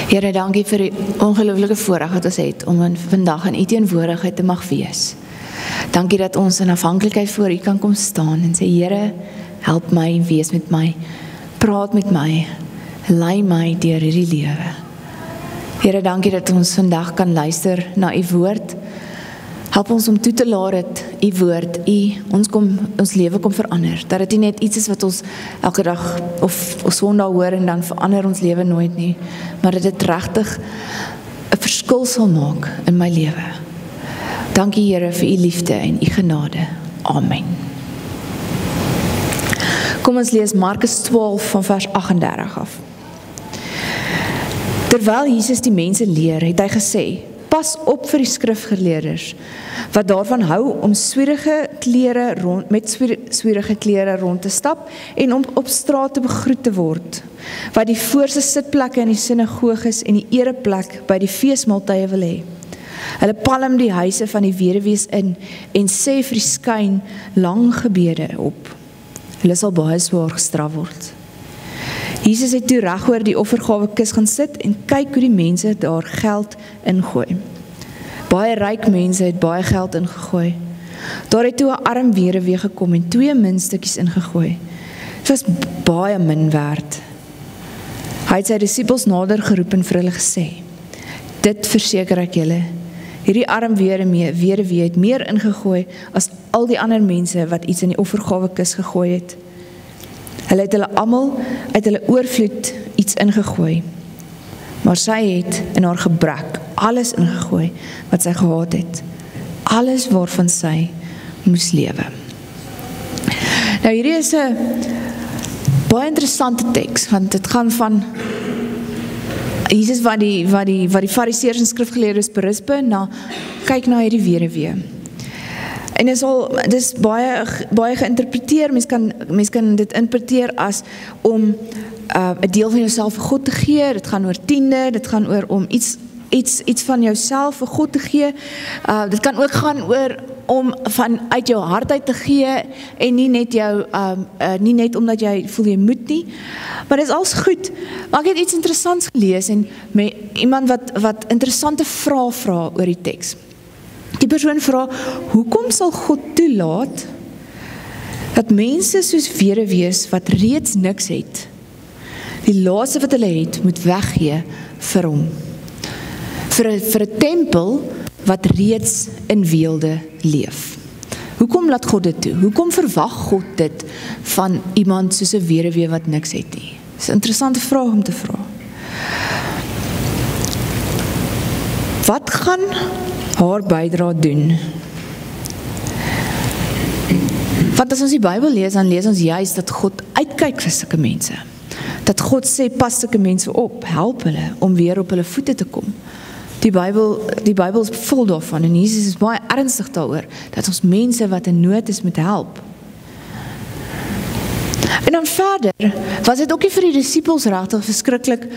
Here, dankie vir die ongelooflike voorreg wat ons het om vandag in U teenwoordigheid te mag wees. Dankie dat ons in afhanklikheid voor U kan kom staan en sê, Here, help my, wees met my, praat met my, lei my deur hierdie lewe. Here, dankie dat ons vandag kan luister na U woord. Help ons om toe te laat dat U woord, ons lewe kom verander. Dat dit nie net iets is wat ons elke dag of Sondag hoor en dan verander ons lewe nooit nie, maar dat dit regtig 'n verskil sal maak in my lewe. Dankie Here vir U liefde en U genade. Amen. Kom ons lees Markus 12 van vers 38 af. Terwyl Jesus die mense leer, het hy gesê, pas op vir die skrifgeleerders, wat daarvan hou om swierige klere rond te stap en om op straat te begroet te word, wat die voorste sitplekke in die sinagoges en die ereplek by die feesmaaltye wil hê. Hulle palm die huise van die weduwees in en sê vir die skyn lang gebede op. Hulle sal baie swaar gestraf word. Jesus het toe reg oor die offergawekis gaan sit en kyk hoe die mense daar geld ingooi. Baie ryk mense het baie geld ingegooi. Daar het toe 'n arm weduwee gekom en 2 muntstukkies ingegooi. Dit was baie min werd. Hy het sy disippels nader geroep en vir hulle gesê, dit verseker ek julle, hierdie arm weduwee het meer ingegooi as al die ander mense wat iets in die offergawekis gegooi het. Hulle het hulle almal uit hulle oorvloed iets ingegooi, maar sy het in haar gebrek alles ingegooi wat sy gehad het, alles waarvan sy moes lewe. Nou hierdie is 'n baie interessante teks, want dit gaan van Jesus wat die fariseërs en skrifgeleerdes berispe, kyk na hierdie weduwee. En dit is baie geïnterpreteer, mens kan dit interpreteer as om 'n deel van jouself vir God te gee, dit gaan oor tiende, dit gaan oor om iets van jouself vir God te gee, dit kan ook gaan oor om uit jou hart uit te gee en nie net omdat jy voel jy moet nie, maar dit is alles goed. Maar ek het iets interessants gelees en met iemand wat interessante vrae vra oor die teks. Die persoon vra, hoekom sal God toelaat dat mense soos weduwees wat reeds niks het, die laaste wat hulle het, moet weggee vir hom? Vir 'n tempel wat reeds in weelde leef. Hoekom laat God dit toe? Hoekom verwag God dit van iemand soos 'n weduwee wat niks het nie? Dis 'n interessante vraag om te vra. Wat gaan haar bydra doen? Want as ons die Bybel lees, dan lees ons juist dat God uitkyk vir sulke mense. Dat God sê, pas sulke mense op, help hulle om weer op hulle voete te kom. Die Bybel is vol daarvan en Jesus is baie ernstig daaroor, dat ons mense wat in nood is moet help. En dan verder, was dit ook nie vir die disippels regtig verskriklik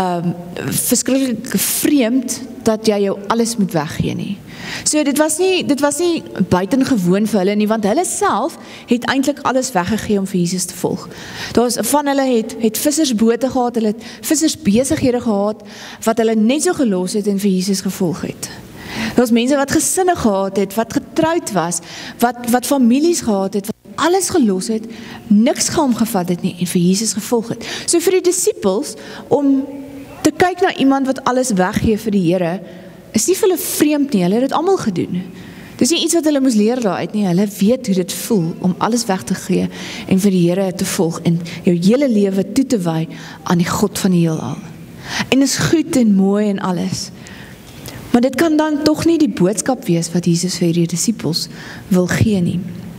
vreemd dat jy jou alles moet weggee nie. So dit was nie buitengewoon vir hulle nie, want hulle self het eintlik alles weggegee om vir Jesus te volg. Van hulle het vissersbote gehad, hulle het vissersbesighede gehad, wat hulle net so gelos het en vir Jesus gevolg het. Daar was mense wat gesinne gehad het, wat getroud was, wat families gehad het, wat alles gelos het, niks geomgevat het nie en vir Jesus gevolg het. So vir die disippels, om te kyk na iemand wat alles weggee vir die Here, is nie vir hulle vreemd nie, hulle het dit almal gedoen. Dis nie iets wat hulle moes leer daaruit nie, hulle weet hoe dit voel om alles weg te gee en vir die Here te volg en jou hele lewe toe te wy aan die God van die heelal. En is goed en mooi en alles. Maar dit kan dan tog nie die boodskap wees wat Jesus vir die disippels wil gee nie.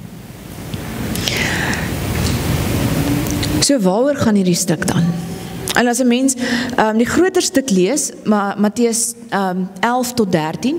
So waaroor gaan hierdie stuk dan? En as 'n mens die groter stuk lees, Matteus 11 tot 13,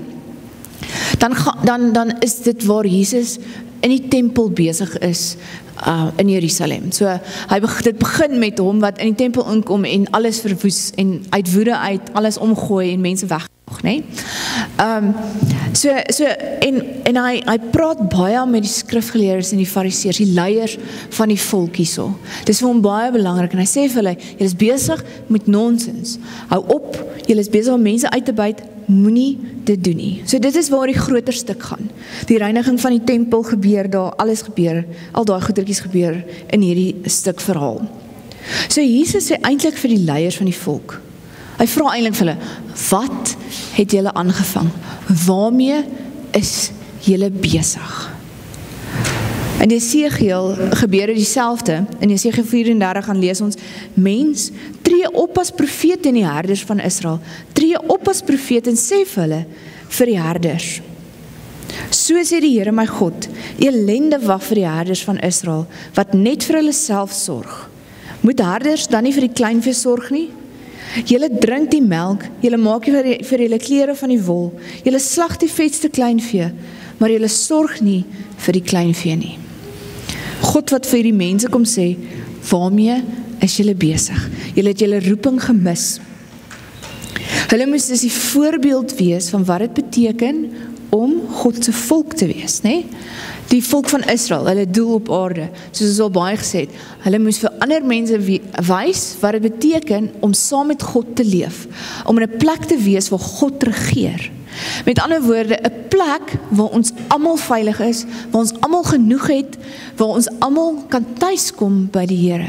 dan is dit waar Jesus in die tempel besig is in Jerusalem. So dit begin met hom wat in die tempel inkom en alles verwoes en uit woede uit alles omgooi en mense wegjaag, né? En hy praat baie met die skrifgeleerdes en die fariseërs, die leiers van die volk hierso. Dis vir hom baie belangrik en hy sê vir hulle, julle is besig met nonsens. Hou op, julle is besig om mense uit te byt, moenie dit doen nie. So dit is waar die groter stuk gaan. Die reiniging van die tempel gebeur daar, alles gebeur, al daai goedertjies gebeur in hierdie stuk verhaal. So Jesus sê eintlik vir die leiers van die volk. Hy vra eintlik vir hulle, wat het julle aangevang? Waarmee is julle besig? In Jesegiel gebeur dit dieselfde. In Jesegiel 34 gaan lees ons, mens, tree op as profeet in die herders van Israel. Tree op as profeet en sê vir hulle, vir die herders. So sê die Here my God, elende wag vir die herders van Israel, wat net vir hulle self sorg. Moet herders dan nie vir die kleinvee sorg nie? Julle drink die melk, julle maak vir julle klere van die wol, julle slag die vetste kleinvee, maar julle sorg nie vir die kleinvee nie. God wat vir die mense kom sê, waarmee is julle besig? Julle het julle roeping gemis. Hulle moes dus die voorbeeld wees van wat dit beteken om God se volk te wees, né? Die volk van Israel, hulle doel op aarde, soos ons al baie gesê het, hulle moes vir ander mense wys wat dit beteken om saam met God te leef, om in 'n plek te wees waar God regeer. Met ander woorde, 'n plek waar ons almal veilig is, waar ons almal genoeg het, waar ons almal kan tuiskom by die Here.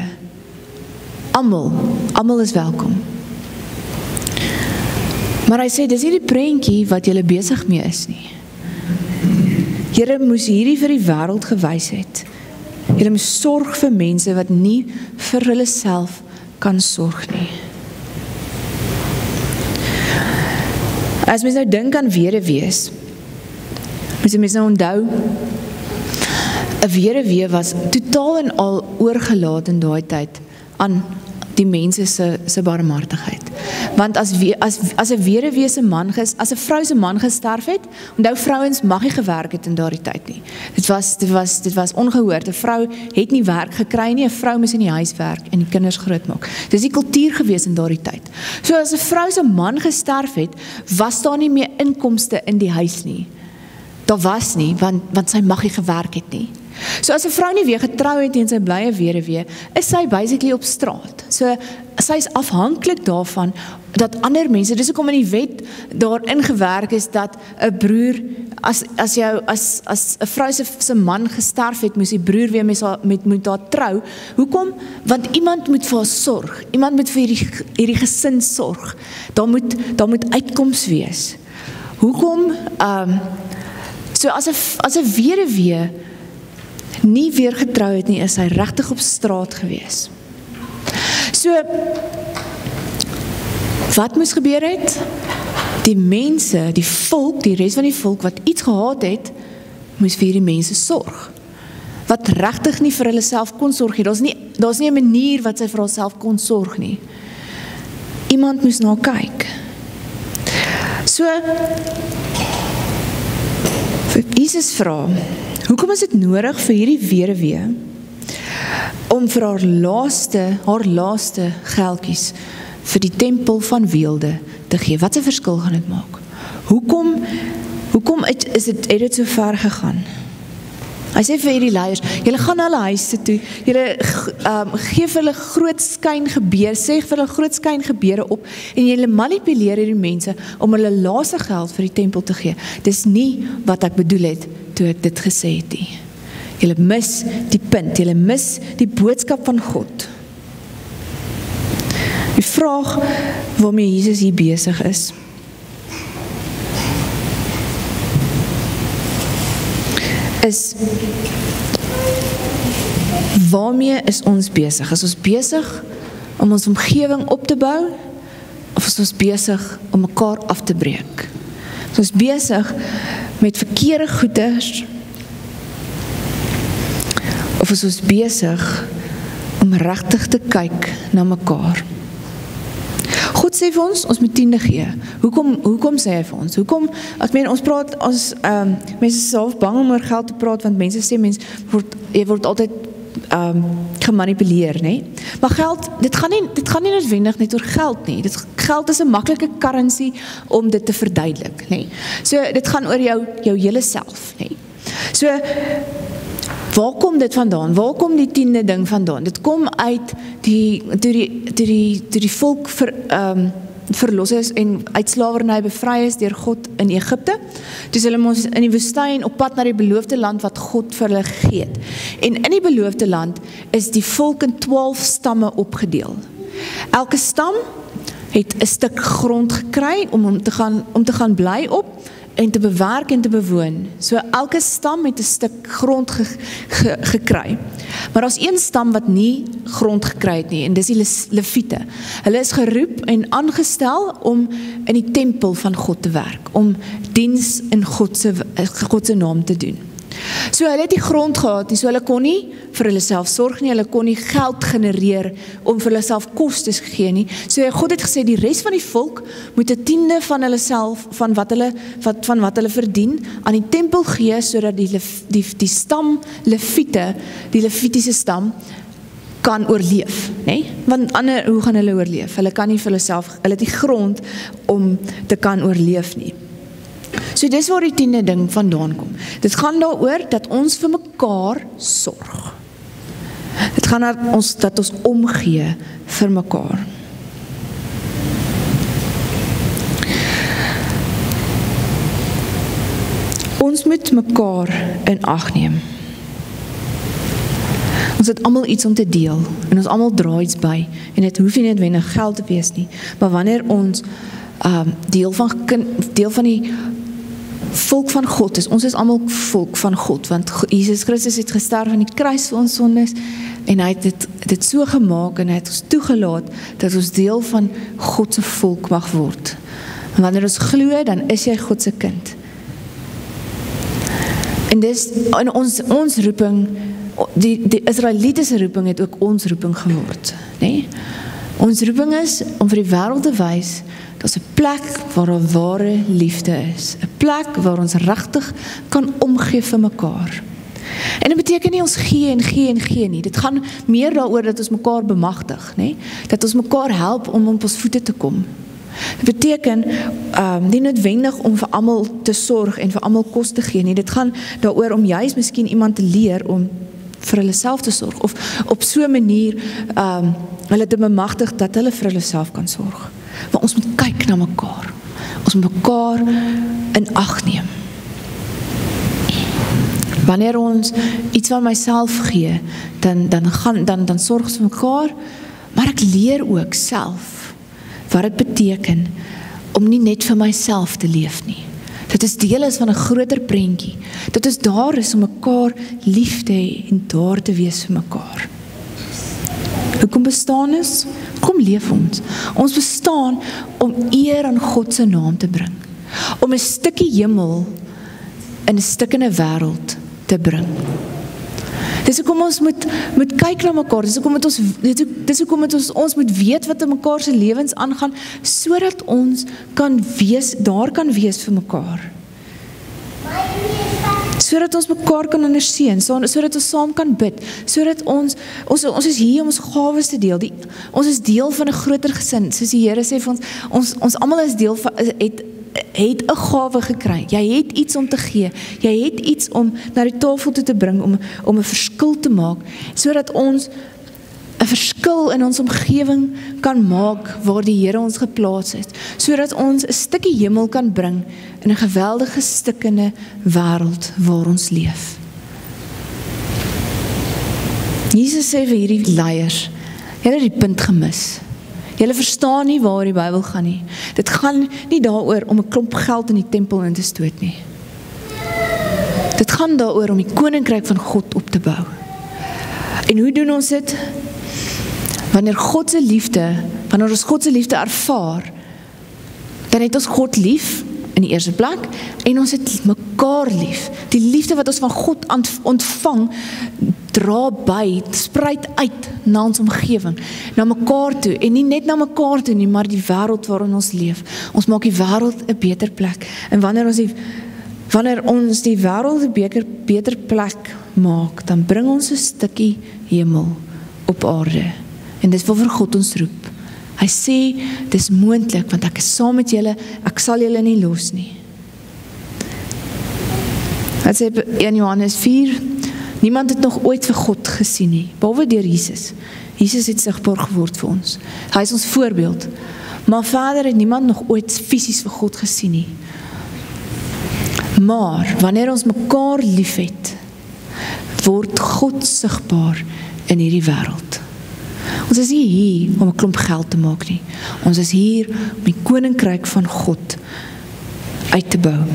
Almal is welkom. Maar hy sê, dis nie die prentjie wat julle besig mee is nie. Here moes hierdie vir die wêreld gewys het. Julle moes sorg vir mense wat nie vir hulle self kan sorg nie. As mens nou dink aan weduwees, moet mens nou onthou, 'n weduwee was totaal en al oorgelaat in daai tyd aan die mense se barmhartigheid. Want as 'n weduwee se man, as 'n vrou se man gesterf het, onthou vrouens mag nie gewerk het in daardie tyd nie. Dit was ongehoord. 'n Vrou het nie werk gekry nie, 'n vrou moes in die huis werk en die kinders grootmaak. Dis die kultuur gewees in daardie tyd. So as 'n vrou se man gesterf het, was daar nie meer inkomste in die huis nie. Daar was nie, want sy mag nie gewerk het nie. So as 'n vrou nie weer getrou het en sy bly 'n weduwee, is sy basically op straat. So sy is afhanklik daarvan dat ander mense, dis hoekom in die wet daarin gewerk is dat 'n broer, as 'n vrou se man gesterf het, moes die broer weer met haar trou. Hoekom? Want iemand moet vir haar sorg. Iemand moet vir hierdie gesin sorg. Daar moet uitkoms wees. Hoekom? So as 'n weduwee nie weer getrou het nie, is hy regtig op straat gewees. So, wat moes gebeur het? Die mense, die volk, die res van die volk wat iets gehad het, moes vir hierdie mense sorg. Wat regtig nie vir hulle self kon sorg nie. Daar's nie 'n manier wat sy vir haarself kon sorg nie. Iemand moes na haar kyk. So, vir Jesus vra, hoekom is dit nodig vir hierdie weduwee om vir haar laaste geldjies vir die tempel van weelde te gee? Wat 'n verskil gaan dit maak? Hoekom het dit so ver gegaan? Hy sê vir hierdie leiers, julle gaan na hulle huise toe, julle gee vir hulle groot skyngebede, sê vir hulle groot skyngebede op, en julle manipuleer hierdie mense om hulle laaste geld vir die tempel te gee. Dis nie wat ek bedoel het toe ek dit gesê het nie. Julle mis die punt, julle mis die boodskap van God. Die vraag waarmee Jesus hier besig is, waarmee is ons besig? Is ons besig om ons omgewing op te bou, of is ons besig om mekaar af te breek? Is ons besig met verkeerde goeders, of is ons besig om regtig te kyk na mekaar? God sê vir ons moet tiende gee. Hoekom sê hy vir ons? Hoekom, ons praat, mense is half bang om oor geld te praat, want mense sê, jy word altyd gemanipuleer, nee. Maar geld, dit gaan nie noodwendig net oor geld nie. Geld is 'n maklike currency om dit te verduidelik, nee. So dit gaan oor jou hele self, nee. So waar kom dit vandaan? Waar kom die 10de ding vandaan? Dit kom uit die volk verlos is en uit slawerny bevry is deur God in Egipte. Dis hulle mos in die woestyn op pad na die beloofde land wat God vir hulle gegee het. En in die beloofde land is die volk in 12 stamme opgedeel. Elke stam het 'n stuk grond gekry om te gaan bly op en te bewerk en te bewoon. So elke stam het 'n stuk grond gekry. Maar daar's een stam wat nie grond gekry het nie, en dis die Lewiete. Hulle is geroep en aangestel om in die tempel van God te werk, om diens in God se naam te doen. So hulle het die grond gehad, en so hulle kon nie vir hulle self sorg nie, hulle kon nie geld genereer om vir hulle self kostes gee nie. So God het gesê die res van die volk moet 'n tiende van hulle self van wat hulle verdien aan die tempel gee, sodat die stam Lewiete, die Lewitiese stam kan oorleef, né? Want hoe gaan hulle oorleef? Hulle kan nie vir hulle self, hulle het die grond om te kan oorleef nie. So dis waar die 10de ding vandaan kom. Dit gaan daaroor dat ons vir mekaar sorg. Dit gaan dat ons omgee vir mekaar. Ons moet mekaar in ag neem. Ons het almal iets om te deel, en ons almal dra iets by, en dit hoef nie noodwendig geld te wees nie, maar wanneer ons deel van die volk van God is, ons is almal volk van God, want Jesus Christus het gesterf aan die kruis vir ons sondes, en hy het dit so gemaak, en hy het ons toegelaat, dat ons deel van God se volk mag word. En wanneer ons glo, dan is jy God se kind. En dis, in ons roeping, die Israelitiese roeping het ook ons roeping geword, nee? Ons roeping is om vir die wêreld te wys, dat is 'n plek waar 'n ware liefde is. 'n Plek waar ons regtig kan omgee vir mekaar. En dit beteken nie ons gee en gee en gee nie. Dit gaan meer daaroor dat ons mekaar bemagtig, nee? Dat ons mekaar help om op ons voete te kom. Dit beteken nie noodwendig om vir almal te sorg en vir almal kos te gee nie. Dit gaan daaroor om juist miskien iemand te leer om vir hulle self te sorg, of op so 'n manier hulle te bemagtig dat hulle vir hulle self kan sorg. Maar ons moet kyk na mekaar. Ons moet mekaar in ag neem. Wanneer ons iets van myself gee, dan sorg ons vir mekaar, maar ek leer ook self wat dit beteken om nie net vir myself te leef nie. Dit is deel is van 'n groter prentjie. Dit is daar is om mekaar lief te hê en daar te wees vir mekaar. Hoekom bestaan ons? Kom leef ons. Ons bestaan om eer aan God se naam te bring. Om 'n stukkie hemel in 'n stukkende wêreld te bring. Dis hoekom ons moet kyk na mekaar. Dis hoekom ons moet weet wat in mekaar se lewens aangaan, sodat ons daar kan wees vir mekaar. Sodat ons mekaar kan ondersteun, sodat ons saam kan bid, sodat ons is hier om ons gawes te deel. Ons is deel van 'n groter gesin, soos die Here sê vir ons almal is deel van het 'n gawe gekry. Jy het iets om te gee. Jy het iets om na die tafel toe te bring om 'n verskil te maak, sodat ons 'n verskil in ons omgewing kan maak waar die Here ons geplaas het, sodat ons 'n stukkie hemel kan bring in 'n geweldige stikkende wêreld waar ons leef. Jesus sê vir hierdie leiers, julle het die punt gemis. Julle verstaan nie waar die Bybel gaan nie. Dit gaan nie daaroor om 'n klomp geld in die tempel in te stoot nie. Dit gaan daaroor om die koninkryk van God op te bou. En hoe doen ons dit? Wanneer ons God se liefde ervaar, dan het ons God lief in die eerste plek, en ons het mekaar lief. Die liefde wat ons van God ontvang, dra by, spruit uit na ons omgewing, na mekaar toe, en nie net na mekaar toe nie, maar die wêreld waarin ons leef. Ons maak die wêreld 'n beter plek, en wanneer ons die wêreld 'n beter plek maak, dan bring ons 'n stukkie hemel op aarde. En dis waarvoor God ons roep. Hy sê, dis moontlik, want ek is saam met julle, ek sal julle nie los nie. Hy sê in Johannes 4, niemand het nog ooit vir God gesien nie, behalwe deur Jesus. Jesus het sigbaar geword vir ons. Hy is ons voorbeeld. Maar verder het niemand nog ooit fisies vir God gesien nie. Maar wanneer ons mekaar liefhet, word God sigbaar in hierdie wêreld. Ons is nie hier om 'n klomp geld te maak nie. Ons is hier om die koninkryk van God uit te bou.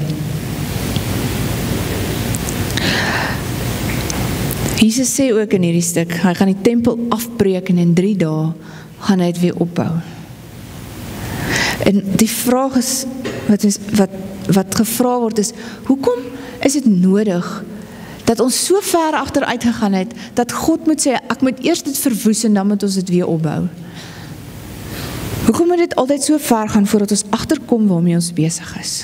Jesus sê ook in hierdie stuk, hy gaan die tempel afbreek en in 3 dae gaan hy dit weer opbou. En die vraag is, wat gevra word is, hoekom is dit nodig dat ons so ver agteruit gegaan het, dat God moet sê, ek moet eers dit verwoes en dan moet ons dit weer opbou? Hoekom moet dit altyd so ver gaan voordat ons agterkom waarmee ons besig is?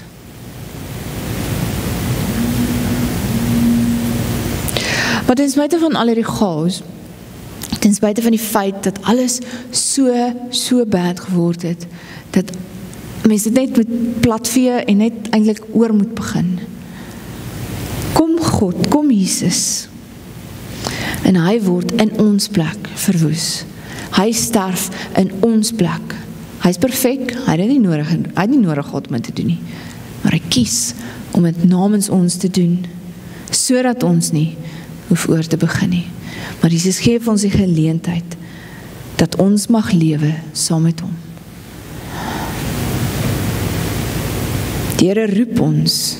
Maar ten spyte van al hierdie chaos, ten spyte van die feit dat alles so bad geword het, dat mense net moet platvee en net eintlik oor moet begin. Kom God, kom Jesus, en hy word in ons plek verwoes. Hy sterf in ons plek. Hy is perfek, hy het nie nodig gehad om dit te doen nie, maar hy kies om dit namens ons te doen, sodat ons nie hoef oor te begin nie. Maar Jesus gee vir ons die geleentheid dat ons mag lewe saam met hom. Die Here roep ons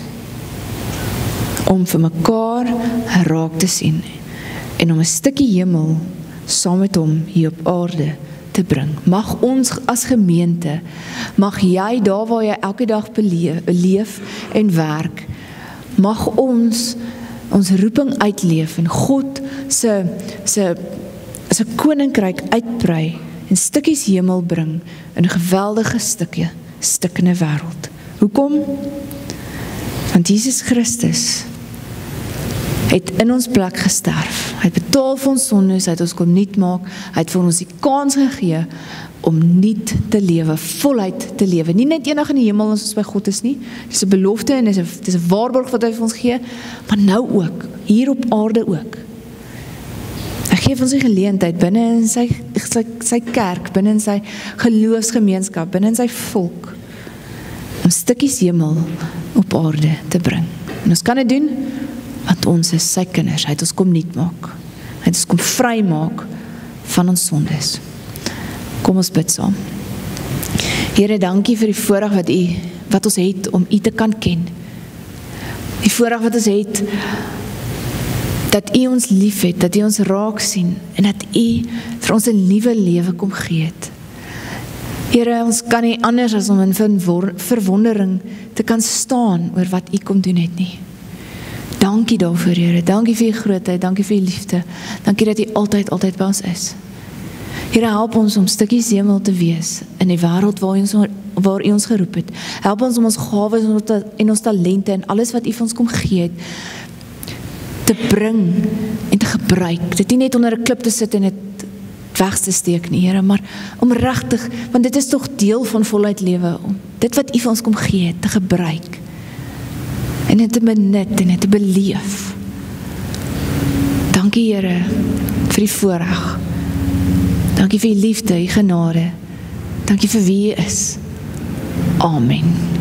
om vir mekaar raak te sien en om 'n stukkie hemel saam met hom hier op aarde te bring. Mag ons as gemeente, mag jy daar waar jy elke dag leef en werk, mag ons roeping uitleef en God se koninkryk uitbrei en stukkies hemel bring in 'n geweldige stukkende wêreld. Hoekom? Want Jesus Christus het in ons plek gesterf. Hy het betaal vir ons sondes, hy het ons kom nuut maak, hy het vir ons die kans gegee om nuut te lewe, voluit te lewe. Nie net eendag in die hemel as ons by God is nie. Dis 'n belofte en dis 'n waarborg wat hy vir ons gee, maar nou ook, hier op aarde ook. Hy gee ons die geleentheid binne in sy kerk, binne in sy geloofsgemeenskap, binne in sy volk, om stukkies hemel op aarde te bring. En ons kan dit doen, want ons is sy kinders. Hy het ons kom nuut maak. Hy het ons kom vry maak van ons sondes. Kom ons bid saam. Here, dankie vir die voorreg wat ons het om U te kan ken. Die voorreg wat ons het, dat U ons lief het, dat U ons raak sien, en dat U vir ons 'n nuwe lewe kom gee het. Here, ons kan nie anders as om in verwondering te kan staan oor wat U kom doen het nie. Dankie daarvoor, Here. Dankie vir U grootheid, dankie vir U liefde. Dankie dat U altyd by ons is. Here, help ons om stukkies hemel te wees in die wêreld waar U ons geroep het. Help ons om ons gawes en ons talente en alles wat U vir ons kom gee het, te bring en te gebruik. Dit nie net onder 'n klip te sit en dit weg te steek nie, Here, maar om regtig, want dit is tog deel van voluit lewe, om dit wat U vir ons kom gee het, te gebruik. En dit te benut en dit te beleef. Dankie, Here, vir die voorreg. Dankie vir U liefde, U genade. Dankie vir wie U is. Amen.